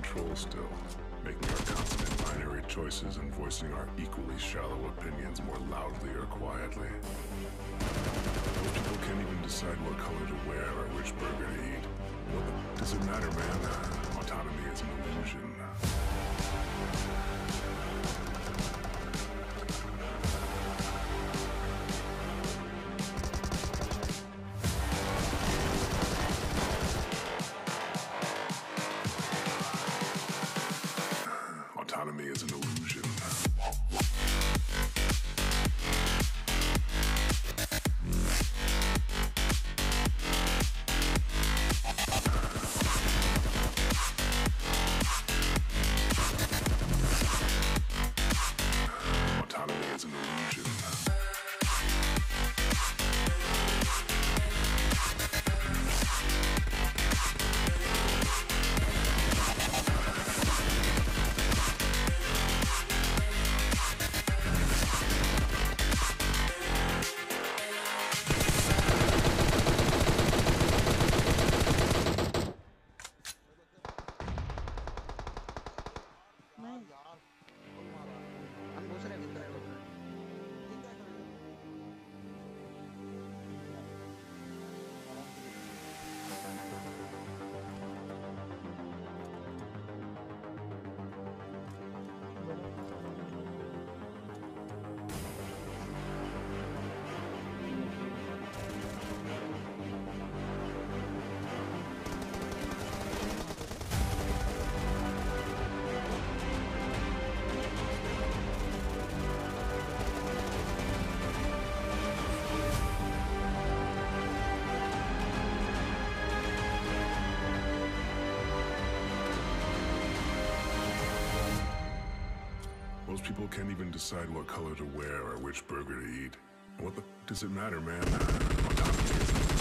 control still, making our constant binary choices and voicing our equally shallow opinions more loudly or quietly. Most people can't even decide what color to wear or which burger to eat. What does it matter, man? Autonomy is an illusion. Autonomy is an illusion. Autonomy is an illusion. यार हम दूसरे Most people can't even decide what color to wear or which burger to eat. What the does it matter, man? Autonomy is